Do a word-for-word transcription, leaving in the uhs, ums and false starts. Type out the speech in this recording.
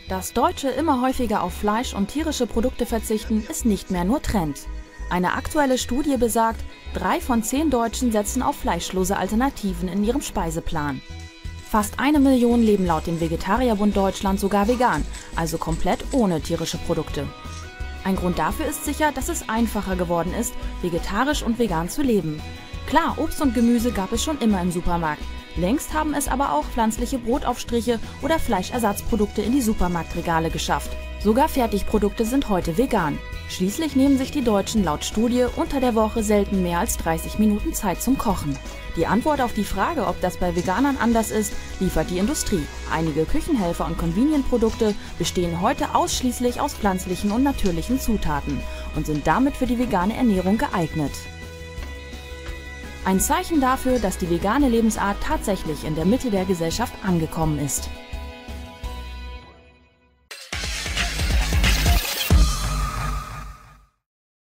Dass Deutsche immer häufiger auf Fleisch und tierische Produkte verzichten, ist nicht mehr nur Trend. Eine aktuelle Studie besagt, drei von zehn Deutschen setzen auf fleischlose Alternativen in ihrem Speiseplan. Fast eine Million leben laut dem Vegetarierbund Deutschland sogar vegan, also komplett ohne tierische Produkte. Ein Grund dafür ist sicher, dass es einfacher geworden ist, vegetarisch und vegan zu leben. Klar, Obst und Gemüse gab es schon immer im Supermarkt. Längst haben es aber auch pflanzliche Brotaufstriche oder Fleischersatzprodukte in die Supermarktregale geschafft. Sogar Fertigprodukte sind heute vegan. Schließlich nehmen sich die Deutschen laut Studie unter der Woche selten mehr als dreißig Minuten Zeit zum Kochen. Die Antwort auf die Frage, ob das bei Veganern anders ist, liefert die Industrie. Einige Küchenhelfer und Convenient-Produkte bestehen heute ausschließlich aus pflanzlichen und natürlichen Zutaten und sind damit für die vegane Ernährung geeignet. Ein Zeichen dafür, dass die vegane Lebensart tatsächlich in der Mitte der Gesellschaft angekommen ist.